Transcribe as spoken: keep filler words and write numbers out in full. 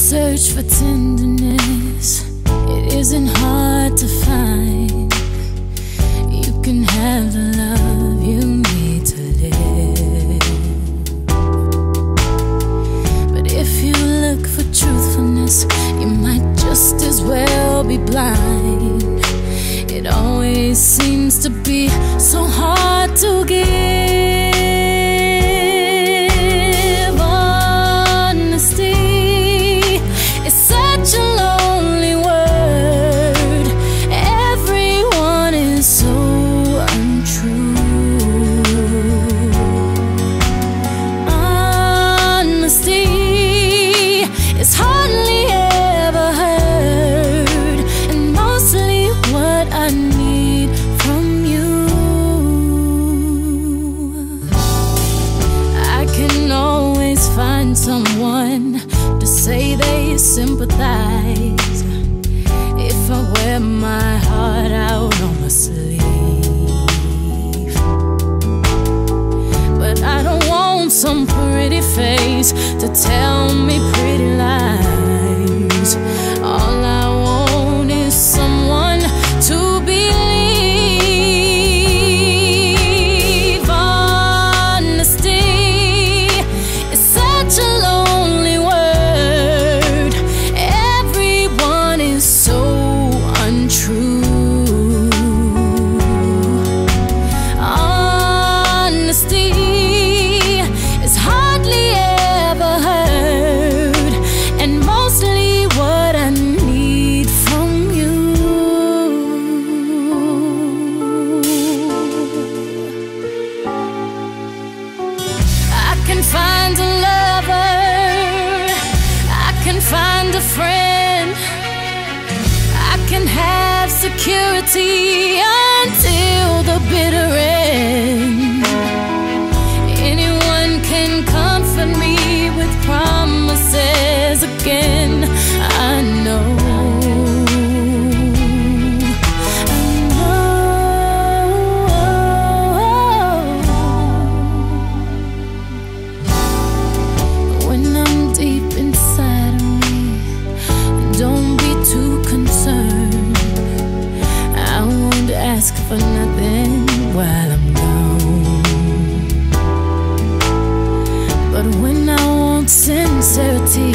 search for tenderness, it isn't hard to find. You can have the love you need to live. But if you look for truthfulness, you might just as well be blind. It always seems to be so hard to give. Someone to say they sympathize if I wear my heart out on my sleeve. But I don't want some pretty face to tell me pretty lies. All I want is someone to believe. Find a lover, I can find a friend, I can have security until the bitter end. Anyone can comfort me with promises again. I know. Ask for nothing while I'm gone. But when I want sincerity,